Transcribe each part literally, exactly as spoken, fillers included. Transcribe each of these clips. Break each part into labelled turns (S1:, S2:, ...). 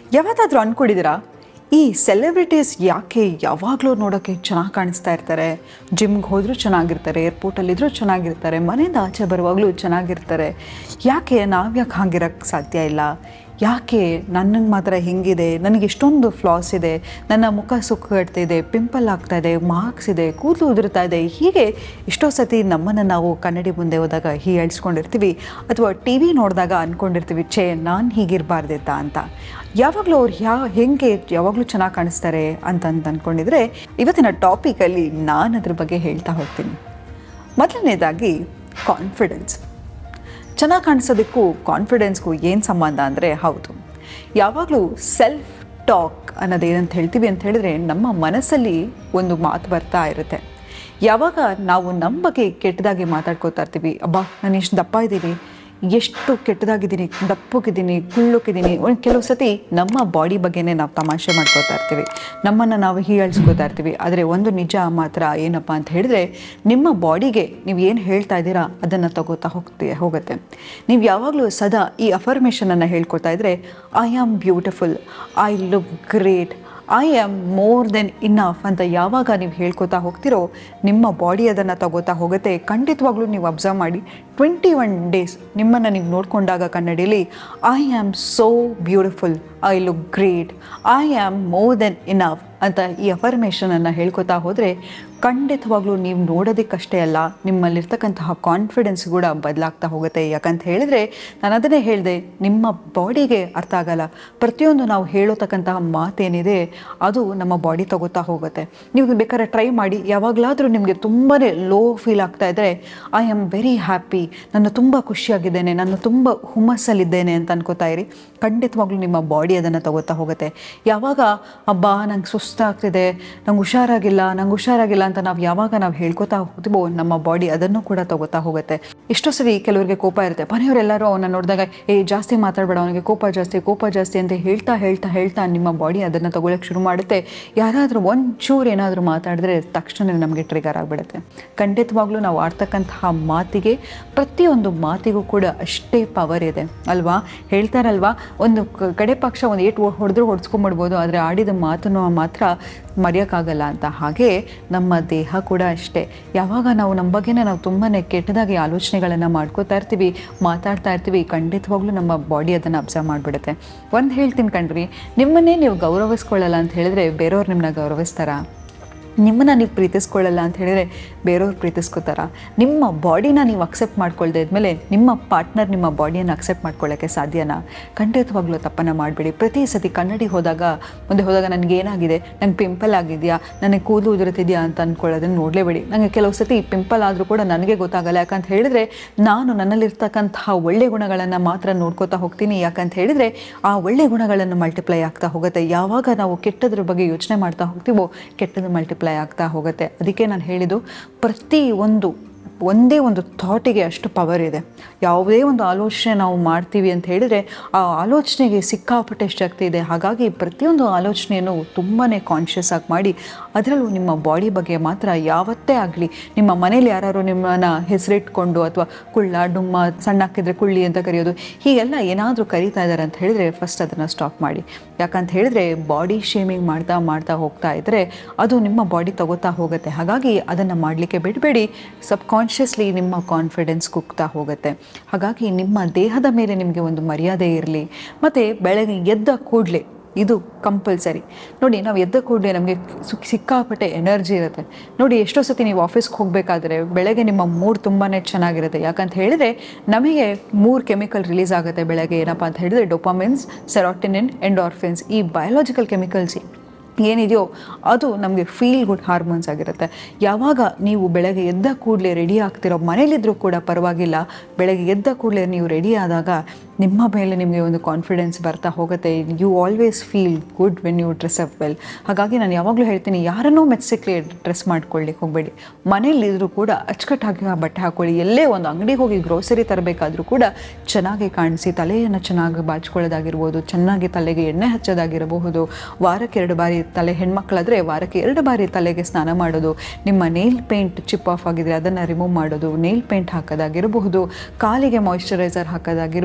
S1: ಯಾವತ್ತಾದರೂ ಅಂದ್ಕೊಂಡಿದ್ದೀರಾ ಈ ಸೆಲೆಬ್ರಿಟೀಸ್ ಯಾಕೆ ಯಾವಾಗಲೂ ನೋಡೋಕ್ಕೆ ಚೆನ್ನಾಗಿ ಕಾಣಿಸ್ತಾ ಇರ್ತಾರೆ, ಜಿಮ್ಗೆ ಹೋದರೂ ಚೆನ್ನಾಗಿರ್ತಾರೆ, ಏರ್ಪೋರ್ಟಲ್ಲಿದ್ದರೂ ಚೆನ್ನಾಗಿರ್ತಾರೆ, ಮನೆಯಿಂದ ಆಚೆ ಬರುವಾಗಲೂ ಚೆನ್ನಾಗಿರ್ತಾರೆ, ಯಾಕೆ ನಾವು ಯಾಕೆ ಹಾಗಿರೋಕ್ಕೆ ಸಾಧ್ಯ ಇಲ್ಲ, ಯಾಕೆ ನನಗೆ ಮಾತ್ರ ಹಿಂಗಿದೆ, ನನಗೆ ಇಷ್ಟೊಂದು ಫ್ಲಾಸ್ ಇದೆ, ನನ್ನ ಮುಖ ಸುಕ್ಕುಗಟ್ತಿದೆ, ಪಿಂಪಲ್ ಆಗ್ತಾಯಿದೆ, ಮಾರ್ಕ್ಸ್ ಇದೆ, ಕೂದಲು ಉದುರ್ತಾ ಇದೆ, ಹೀಗೆ ಎಷ್ಟೋ ಸತಿ ನಮ್ಮನ್ನು ನಾವು ಕನ್ನಡಿ ಮುಂದೆ ಹೋದಾಗ ಹೀಯಾಳಿಸ್ಕೊಂಡಿರ್ತೀವಿ ಅಥವಾ ಟಿ ವಿ ನೋಡಿದಾಗ ಅಂದ್ಕೊಂಡಿರ್ತೀವಿ ಛೇ ನಾನು ಹೀಗಿರಬಾರ್ದಿತ್ತ ಅಂತ. ಯಾವಾಗಲೂ ಅವ್ರು ಯಾ ಹೆಂಗೆ ಯಾವಾಗಲೂ ಚೆನ್ನಾಗಿ ಕಾಣಿಸ್ತಾರೆ ಅಂತಂತ ಅಂದ್ಕೊಂಡಿದ್ರೆ ಇವತ್ತಿನ ಟಾಪಿಕಲ್ಲಿ ನಾನು ಅದ್ರ ಬಗ್ಗೆ ಹೇಳ್ತಾ ಹೋಗ್ತೀನಿ. ಮೊದಲನೇದಾಗಿ ಕಾನ್ಫಿಡೆನ್ಸ್. ಚೆನ್ನಾಗಿ ಕಾಣಿಸೋದಕ್ಕೂ ಕಾನ್ಫಿಡೆನ್ಸ್ಗೂ ಏನು ಸಂಬಂಧ ಅಂದರೆ, ಹೌದು, ಯಾವಾಗಲೂ ಸೆಲ್ಫ್ ಟಾಕ್ ಅನ್ನೋದೇನಂತ ಹೇಳ್ತೀವಿ ಅಂತ ಹೇಳಿದ್ರೆ ನಮ್ಮ ಮನಸ್ಸಲ್ಲಿ ಒಂದು ಮಾತು ಬರ್ತಾ ಇರುತ್ತೆ. ಯಾವಾಗ ನಾವು ನಮ್ಮ ಬಗ್ಗೆ ಕೆಟ್ಟದಾಗಿ ಮಾತಾಡ್ಕೋತಾ ಇರ್ತೀವಿ, ಅಬ್ಬಾ ನಾನು ಇಷ್ಟು ದಪ್ಪ ಇದ್ದೀನಿ, ಎಷ್ಟು ಕೆಟ್ಟದಾಗಿದ್ದೀನಿ, ದಪ್ಪಗಿದ್ದೀನಿ, ಕುಳ್ಳಕ್ಕಿದ್ದೀನಿ, ಒಂದು ಕೆಲವು ಸತಿ ನಮ್ಮ ಬಾಡಿ ಬಗ್ಗೆನೇ ನಾವು ತಮಾಷೆ ಮಾಡ್ಕೋತಾ ಇರ್ತೀವಿ, ನಮ್ಮನ್ನು ನಾವು ಹೀಯಾಳಿಸ್ಕೋತಾ ಇರ್ತೀವಿ. ಆದರೆ ಒಂದು ನಿಜ ಮಾತ್ರ ಏನಪ್ಪ ಅಂತ ಹೇಳಿದ್ರೆ, ನಿಮ್ಮ ಬಾಡಿಗೆ ನೀವು ಏನು ಹೇಳ್ತಾ ಇದ್ದೀರಾ ಅದನ್ನು ತಗೋತಾ ಹೋಗ್ತಿ ಹೋಗುತ್ತೆ. ನೀವು ಯಾವಾಗಲೂ ಸದಾ ಈ ಅಫರ್ಮೇಷನನ್ನು ಹೇಳ್ಕೊತಾ ಇದ್ದರೆ, I am beautiful, I look great, I am more than enough ಅಂತ ಯಾವಾಗ ನೀವು ಹೇಳ್ಕೊತಾ ಹೋಗ್ತಿರೋ ನಿಮ್ಮ ಬಾಡಿ ಅದನ್ನು ತಗೋತಾ ಹೋಗುತ್ತೆ. ಖಂಡಿತವಾಗ್ಲೂ ನೀವು ಅಬ್ಸರ್ವ್ ಮಾಡಿ, ಟ್ವೆಂಟಿ ಒನ್ ಡೇಸ್ ನಿಮ್ಮನ್ನು ನೀವು ನೋಡಿಕೊಂಡಾಗ ಕನ್ನಡಿಯಲ್ಲಿ I am so beautiful, I look great, I am more than enough ಅಂತ ಈ ಅಫರ್ಮೇಷನನ್ನು ಹೇಳ್ಕೊತಾ ಹೋದರೆ ಖಂಡಿತವಾಗ್ಲೂ ನೀವು ನೋಡೋದಕ್ಕಷ್ಟೇ ಅಲ್ಲ, ನಿಮ್ಮಲ್ಲಿರ್ತಕ್ಕಂತಹ ಕಾನ್ಫಿಡೆನ್ಸ್ ಕೂಡ ಬದಲಾಗ್ತಾ ಹೋಗುತ್ತೆ. ಯಾಕಂತ ಹೇಳಿದರೆ ನಾನು ಅದನ್ನೇ ಹೇಳಿದೆ, ನಿಮ್ಮ ಬಾಡಿಗೆ ಅರ್ಥ ಆಗಲ್ಲ, ಪ್ರತಿಯೊಂದು ನಾವು ಹೇಳೋತಕ್ಕಂತಹ ಮಾತೇನಿದೆ ಅದು ನಮ್ಮ ಬಾಡಿ ತಗೋತಾ ಹೋಗುತ್ತೆ. ನೀವು ಬೇಕಾದ್ರೆ ಟ್ರೈ ಮಾಡಿ, ಯಾವಾಗಲಾದರೂ ನಿಮಗೆ ತುಂಬಾ ಲೋ ಫೀಲ್ ಆಗ್ತಾ ಇದ್ದರೆ ಐ ಆಮ್ ವೆರಿ ಹ್ಯಾಪಿ, ನಾನು ತುಂಬ ಖುಷಿಯಾಗಿದ್ದೇನೆ, ನಾನು ತುಂಬ ಹುಮ್ಮಸ್ಸಲ್ಲಿದ್ದೇನೆ ಅಂತ ಅನ್ಕೋತಾ ಇರಿ, ಖಂಡಿತವಾಗ್ಲೂ ನಿಮ್ಮ ಬಾಡಿ ಅದನ್ನು ತಗೋತಾ ಹೋಗುತ್ತೆ. ಯಾವಾಗ ಅಬ್ಬಾ ನಂಗೆ ಸುಸ್ತಾಗ್ತಿದೆ, ನಂಗೆ ಹುಷಾರಾಗಿಲ್ಲ, ನಂಗೆ ಹುಷಾರಾಗಿಲ್ಲ ಅಂತ ನಾವು ಯಾವಾಗ ನಾವು ಹೇಳ್ಕೊತಾ ಹೋಗ್ತೀವೋ ನಮ್ಮ ಬಾಡಿ ಅದನ್ನು ಕೂಡ ತಗೋತಾ ಹೋಗುತ್ತೆ. ಎಷ್ಟೋ ಸರಿ ಕೆಲವರಿಗೆ ಕೋಪ ಇರುತ್ತೆ, ಮನೆಯವರೆಲ್ಲರೂ ಅವನ್ನ ನೋಡಿದಾಗ ಏ ಜಾಸ್ತಿ ಮಾತಾಡಬೇಡ, ಅವನಿಗೆ ಕೋಪ ಜಾಸ್ತಿ ಕೋಪ ಜಾಸ್ತಿ ಅಂತ ಹೇಳ್ತಾ ಹೇಳ್ತಾ ಹೇಳ್ತಾ ನಿಮ್ಮ ಬಾಡಿ ಅದನ್ನು ತಗೊಳ್ಳೋಕ್ಕೆ ಶುರು ಮಾಡುತ್ತೆ. ಯಾರಾದರೂ ಒಂಚೂರು ಏನಾದರೂ ಮಾತಾಡಿದ್ರೆ ತಕ್ಷಣ ನಮಗೆ ಟ್ರಿಗರ್ ಆಗಿಬಿಡುತ್ತೆ. ಖಂಡಿತವಾಗ್ಲೂ ನಾವು ಆಡ್ತಕ್ಕಂತಹ ಮಾತಿಗೆ, ಪ್ರತಿಯೊಂದು ಮಾತಿಗೂ ಕೂಡ ಅಷ್ಟೇ ಪವರ್ ಇದೆ ಅಲ್ವಾ. ಹೇಳ್ತಾರಲ್ವಾ, ಒಂದು ಕಡೆ ಪಕ್ಷ ಒಂದು ಏಟು ಹೊಡೆದ್ರೂ ಹೊಡೆಸ್ಕೊಂಡ್ಬಿಡ್ಬೋದು, ಆದರೆ ಆಡಿದ ಮಾತನ್ನು ಮಾತ್ರ ಮರೆಯೋಕ್ಕಾಗಲ್ಲ ಅಂತ. ಹಾಗೆ ನಮ್ಮ ದೇಹ ಕೂಡ ಅಷ್ಟೇ. ಯಾವಾಗ ನಾವು ನಮ್ಮ ಬಗ್ಗೆನೇ ನಾವು ತುಂಬಾ ಕೆಟ್ಟದಾಗಿ ಆಲೋಚನೆಗಳನ್ನು ಮಾಡ್ಕೋತಾ ಇರ್ತೀವಿ, ಮಾತಾಡ್ತಾ ಇರ್ತೀವಿ, ಖಂಡಿತವಾಗ್ಲೂ ನಮ್ಮ ಬಾಡಿ ಅದನ್ನು ಅಬ್ಸರ್ವ್ ಮಾಡಿಬಿಡುತ್ತೆ. ಒಂದು ಹೇಳ್ತೀನಿ ಕಣ್ರಿ, ನಿಮ್ಮನ್ನೇ ನೀವು ಗೌರವಿಸ್ಕೊಳ್ಳಲ್ಲ ಅಂತ ಹೇಳಿದ್ರೆ ಬೇರೆಯವ್ರು ನಿಮ್ಮನ್ನ ಗೌರವಿಸ್ತಾರಾ? ನಿಮ್ಮನ್ನು ನೀವು ಪ್ರೀತಿಸ್ಕೊಳ್ಳಲ್ಲ ಅಂತ ಹೇಳಿದರೆ ಬೇರೆಯವ್ರು ಪ್ರೀತಿಸ್ಕೋತಾರ? ನಿಮ್ಮ ಬಾಡಿನ ನೀವು ಅಕ್ಸೆಪ್ಟ್ ಮಾಡ್ಕೊಳ್ದೇ ಇದ್ಮೇಲೆ ನಿಮ್ಮ ಪಾರ್ಟ್ನರ್ ನಿಮ್ಮ ಬಾಡಿಯನ್ನು ಅಕ್ಸೆಪ್ಟ್ ಮಾಡ್ಕೊಳ್ಳೋಕ್ಕೆ ಸಾಧ್ಯನಾ? ಖಂಡಿತವಾಗ್ಲೂ ತಪ್ಪನ್ನು ಮಾಡಬೇಡಿ. ಪ್ರತಿ ಸತಿ ಕನ್ನಡಿ ಹೋದಾಗ ಮುಂದೆ ಹೋದಾಗ ನನಗೆ ಏನಾಗಿದೆ, ನಂಗೆ ಪಿಂಪಲ್ ಆಗಿದೆಯಾ, ನನಗೆ ಕೂದಲು ಉದುರುತ್ತಿದೆಯಾ ಅಂತ ಅಂದ್ಕೊಳ್ಳೋದನ್ನು ನೋಡಲೇಬೇಡಿ. ನನಗೆ ಕೆಲವು ಸತಿ ಪಿಂಪಲ್ ಆದರೂ ಕೂಡ ನನಗೆ ಗೊತ್ತಾಗಲ್ಲ, ಯಾಕಂತ ಹೇಳಿದರೆ ನಾನು ನನ್ನಲ್ಲಿರ್ತಕ್ಕಂತಹ ಒಳ್ಳೆ ಗುಣಗಳನ್ನು ಮಾತ್ರ ನೋಡ್ಕೋತಾ ಹೋಗ್ತೀನಿ. ಯಾಕಂತ ಹೇಳಿದರೆ ಆ ಒಳ್ಳೆ ಗುಣಗಳನ್ನು ಮಲ್ಟಿಪ್ಲೈ ಆಗ್ತಾ ಹೋಗುತ್ತೆ. ಯಾವಾಗ ನಾವು ಕೆಟ್ಟದ್ರ ಬಗ್ಗೆ ಯೋಚನೆ ಮಾಡ್ತಾ ಹೋಗ್ತೀವೋ ಕೆಟ್ಟದ್ದು ಮಲ್ಟಿಪ್ಲೈ ಆಗ್ತಾ ಹೋಗುತ್ತೆ. ಅದಕ್ಕೆ ನಾನು ಹೇಳಿದ್ದು, ಪ್ರತಿ ಒಂದು ಒಂದೇ ಒಂದು ಥಾಟಿಗೆ ಅಷ್ಟು ಪವರ್ ಇದೆ. ಯಾವುದೇ ಒಂದು ಆಲೋಚನೆ ನಾವು ಮಾಡ್ತೀವಿ ಅಂತ ಹೇಳಿದರೆ ಆ ಆಲೋಚನೆಗೆ ಸಿಕ್ಕಾಪಟ್ಟೆ ಶಕ್ತಿ ಇದೆ. ಹಾಗಾಗಿ ಪ್ರತಿಯೊಂದು ಆಲೋಚನೆಯನ್ನು ತುಂಬಾ ಕಾನ್ಷಿಯಸ್ ಆಗಿ ಮಾಡಿ, ಅದರಲ್ಲೂ ನಿಮ್ಮ ಬಾಡಿ ಬಗ್ಗೆ ಮಾತ್ರ ಯಾವತ್ತೇ ಆಗಲಿ, ನಿಮ್ಮ ಮನೇಲಿ ಯಾರು ನಿಮ್ಮನ್ನು ಹೆಸರಿಟ್ಕೊಂಡು ಅಥವಾ ಕುಳ್ಳ ಡುಮ್ಮ, ಸಣ್ಣ ಹಾಕಿದ್ರೆ ಕುಳ್ಳಿ ಅಂತ ಕರೆಯೋದು, ಹೀಗೆಲ್ಲ ಏನಾದರೂ ಕರೀತಾ ಇದ್ದಾರೆ ಅಂತ ಹೇಳಿದರೆ ಫಸ್ಟ್ ಅದನ್ನು ಸ್ಟಾಪ್ ಮಾಡಿ. ಯಾಕಂತ ಹೇಳಿದರೆ ಬಾಡಿ ಶೇಮಿಂಗ್ ಮಾಡ್ತಾ ಮಾಡ್ತಾ ಹೋಗ್ತಾ ಇದ್ದರೆ ಅದು ನಿಮ್ಮ ಬಾಡಿ ತಗೋತಾ ಹೋಗುತ್ತೆ. ಹಾಗಾಗಿ ಅದನ್ನು ಮಾಡಲಿಕ್ಕೆ ಬಿಡಬೇಡಿ. ಸಬ್ ಕಾನ್ಷಿಯಸ್ಲಿ ನಿಮ್ಮ ಕಾನ್ಫಿಡೆನ್ಸ್ ಕುಗ್ತಾ ಹೋಗುತ್ತೆ. ಹಾಗಾಗಿ ನಿಮ್ಮ ದೇಹದ ಮೇಲೆ ನಿಮಗೆ ಒಂದು ಮರ್ಯಾದೆ ಇರಲಿ. ಮತ್ತು ಬೆಳಗ್ಗೆ ಎದ್ದ ಕೂಡಲೇ ಇದು ಕಂಪಲ್ಸರಿ ನೋಡಿ, ನಾವು ಎದ್ದ ಕೂಡಲೇ ನಮಗೆ ಸಿಕ್ಕಾಪಟ್ಟೆ ಎನರ್ಜಿ ಇರುತ್ತೆ. ನೋಡಿ, ಎಷ್ಟೋ ಸತಿ ನೀವು ಆಫೀಸ್ಗೆ ಹೋಗಬೇಕಾದ್ರೆ ಬೆಳಗ್ಗೆ ನಿಮ್ಮ ಮೂಡ್ ತುಂಬಾ ಚೆನ್ನಾಗಿರುತ್ತೆ. ಯಾಕಂತ ಹೇಳಿದರೆ ನಮಗೆ ಮೂರು ಕೆಮಿಕಲ್ ರಿಲೀಸ್ ಆಗುತ್ತೆ ಬೆಳಗ್ಗೆ. ಏನಪ್ಪ ಅಂತ ಹೇಳಿದರೆ ಡೋಪಾಮಿನ್ಸ್, ಸೆರೋಟೋನಿನ್, ಎಂಡೋರ್ಫಿನ್ಸ್. ಈ ಬಯೋಲಾಜಿಕಲ್ ಕೆಮಿಕಲ್ಸ್ ಏನಿದೆಯೋ ಅದು ನಮಗೆ ಫೀಲ್ ಗುಡ್ ಹಾರ್ಮೋನ್ಸ್ ಆಗಿರುತ್ತೆ. ಯಾವಾಗ ನೀವು ಬೆಳಗ್ಗೆ ಎದ್ದ ಕೂಡಲೇ ರೆಡಿ ಆಗ್ತಿರೋ, ಮನೇಲಿದ್ದರೂ ಕೂಡ ಪರವಾಗಿಲ್ಲ, ಬೆಳಗ್ಗೆ ಎದ್ದ ಕೂಡಲೇ ನೀವು ರೆಡಿ ಆದಾಗ ನಿಮ್ಮ ಮೇಲೆ ನಿಮಗೆ ಒಂದು ಕಾನ್ಫಿಡೆನ್ಸ್ ಬರ್ತಾ ಹೋಗುತ್ತೆ. You always feel good when you dress up well. ಹಾಗಾಗಿ ನಾನು ಯಾವಾಗಲೂ ಹೇಳ್ತೀನಿ, ಯಾರನ್ನೂ ಮೆಚ್ಚಲಿಕ್ಕೆ ಡ್ರೆಸ್ ಮಾಡ್ಕೊಳ್ಳಿಕ್ಕೆ ಹೋಗಬೇಡಿ. ಮನೇಲಿದ್ದರೂ ಕೂಡ ಅಚ್ಚುಕಟ್ಟಾಗಿ ಬಟ್ಟೆ ಹಾಕ್ಕೊಳ್ಳಿ. ಎಲ್ಲೇ ಒಂದು ಅಂಗಡಿಗೆ ಹೋಗಿ ಗ್ರೋಸರಿ ತರಬೇಕಾದ್ರೂ ಕೂಡ ಚೆನ್ನಾಗಿ ಕಾಣಿಸಿ, ತಲೆಯನ್ನು ಚೆನ್ನಾಗಿ ಬಾಚ್ಕೊಳ್ಳೋದಾಗಿರ್ಬೋದು, ಚೆನ್ನಾಗಿ ತಲೆಗೆ ಎಣ್ಣೆ ಹಚ್ಚೋದಾಗಿರಬಹುದು, ವಾರಕ್ಕೆ ಎರಡು ಬಾರಿ ತಲೆ, ಹೆಣ್ಮಕ್ಳಾದರೆ ವಾರಕ್ಕೆ ಎರಡು ಬಾರಿ ತಲೆಗೆ ಸ್ನಾನ ಮಾಡೋದು, ನಿಮ್ಮ ನೇಲ್ ಪೇಂಟ್ ಚಿಪ್ ಆಫ್ ಆಗಿದ್ರೆ ಅದನ್ನು ರಿಮೂವ್ ಮಾಡೋದು, ನೇಲ್ ಪೇಂಟ್ ಹಾಕೋದಾಗಿರಬಹುದು, ಕಾಲಿಗೆ ಮಾಯಿಶ್ಚರೈಸರ್ ಹಾಕೋದಾಗಿರ್ಬೋದು, ನಿಮ್ಮ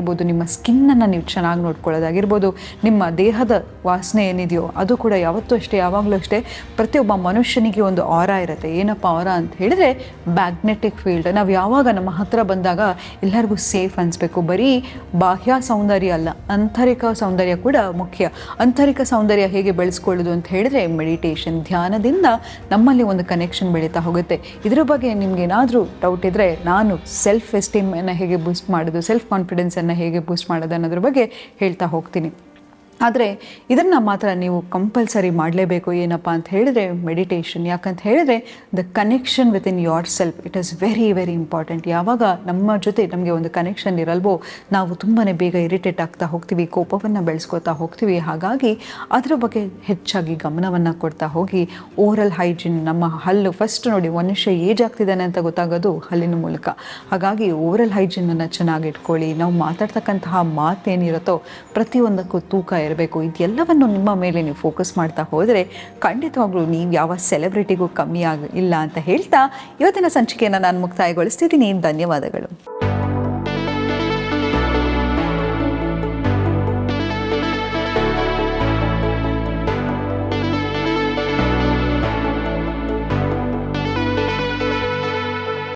S1: ಸ್ಕಿನ್ನನ್ನು ನೀವು ಚೆನ್ನಾಗಿ ನೋಡ್ಕೊಳ್ಳೋದಾಗಿರ್ಬೋದು, ನಿಮ್ಮ ದೇಹದ ವಾಸನೆ ಏನಿದೆಯೋ ಅದು ಕೂಡ ಯಾವತ್ತೂ ಅಷ್ಟೇ, ಯಾವಾಗಲೂ ಅಷ್ಟೇ. ಪ್ರತಿಯೊಬ್ಬ ಮನುಷ್ಯನಿಗೆ ಒಂದು ಆರ ಇರುತ್ತೆ. ಏನಪ್ಪ ಆರ ಅಂತ ಹೇಳಿದರೆ ಮ್ಯಾಗ್ನೆಟಿಕ್ ಫೀಲ್ಡ್. ನಾವು ಯಾವಾಗ ನಮ್ಮ ಹತ್ರ ಬಂದಾಗ ಎಲ್ಲರಿಗೂ ಸೇಫ್ ಅನಿಸ್ಬೇಕು. ಬರೀ ಬಾಹ್ಯ ಸೌಂದರ್ಯ ಅಲ್ಲ, ಆಂತರಿಕ ಸೌಂದರ್ಯ ಕೂಡ ಮುಖ್ಯ. ಆಂತರಿಕ ಸೌಂದರ್ಯ ಹೇಗೆ ಬೆಳೆಸ್ಕೊಳ್ಳೋದು ಅಂತ ಹೇಳಿದರೆ ಮೆಡಿಟೇಷನ್, ಧ್ಯಾನದಿಂದ ನಮ್ಮಲ್ಲಿ ಒಂದು ಕನೆಕ್ಷನ್ ಬೆಳೀತಾ ಹೋಗುತ್ತೆ. ಇದರ ಬಗ್ಗೆ ನಿಮ್ಗೆ ಏನಾದರೂ ಡೌಟ್ ಇದ್ದರೆ ನಾನು ಸೆಲ್ಫ್ ಎಸ್ಟೀಮನ್ನು ಹೇಗೆ ಬೂಸ್ಟ್ ಮಾಡೋದು, ಸೆಲ್ಫ್ ಕಾನ್ಫಿಡೆನ್ಸನ್ನು ಹೇಗೆ ಬೂಸ್ಟ್ ಮಾಡೋದು ಅನ್ನೋದ್ರ ಬಗ್ಗೆ ಹೇಳ್ತಾ ಹೋಗ್ತೀನಿ. ಆದರೆ ಇದನ್ನು ಮಾತ್ರ ನೀವು ಕಂಪಲ್ಸರಿ ಮಾಡಲೇಬೇಕು. ಏನಪ್ಪ ಅಂತ ಹೇಳಿದರೆ ಮೆಡಿಟೇಷನ್. ಯಾಕಂತ ಹೇಳಿದರೆ the connection with in yourself it is very very important. ಯಾವಾಗ ನಮ್ಮ ಜೊತೆ ನಮಗೆ ಒಂದು ಕನೆಕ್ಷನ್ ಇರಲ್ವೋ ನಾವು ತುಂಬಾ ಬೇಗ ಇರಿಟೇಟ್ ಆಗ್ತಾ ಹೋಗ್ತೀವಿ, ಕೋಪವನ್ನು ಬೆಳೆಸ್ಕೊತಾ ಹೋಗ್ತೀವಿ. ಹಾಗಾಗಿ ಅದರ ಬಗ್ಗೆ ಹೆಚ್ಚಾಗಿ ಗಮನವನ್ನು ಕೊಡ್ತಾ ಹೋಗಿ. ಓರಲ್ ಹೈಜಿನ್, ನಮ್ಮ ಹಲ್ಲು ಫಸ್ಟ್ ನೋಡಿ, ಮನುಷ್ಯ ಏಜ್ ಆಗ್ತಿದ್ದಾನೆ ಅಂತ ಗೊತ್ತಾಗೋದು ಹಲ್ಲಿನ ಮೂಲಕ. ಹಾಗಾಗಿ ಓರಲ್ ಹೈಜಿನನ್ನು ಚೆನ್ನಾಗಿ ಇಟ್ಕೊಳ್ಳಿ. ನಾವು ಮಾತಾಡ್ತಕ್ಕಂತಹ ಮಾತೇನಿರುತ್ತೋ ಪ್ರತಿಯೊಂದಕ್ಕೂ ತೂಕ ಇರಬೇಕು. ಇದೆಲ್ಲವನ್ನು ನಿಮ್ಮ ಮೇಲೆ ನೀವು ಫೋಕಸ್ ಮಾಡ್ತಾ ಹೋದರೆ ಖಂಡಿತವಾಗ್ಲೂ ನೀವು ಯಾವ ಸೆಲೆಬ್ರಿಟಿಗೂ ಕಮ್ಮಿ ಆಗ ಇಲ್ಲ ಅಂತ ಹೇಳ್ತಾ ಇವತ್ತಿನ ಸಂಚಿಕೆಯನ್ನು ನಾನು ಮುಕ್ತಾಯಗೊಳಿಸ್ತಿದ್ದೀನಿ. ಧನ್ಯವಾದಗಳು.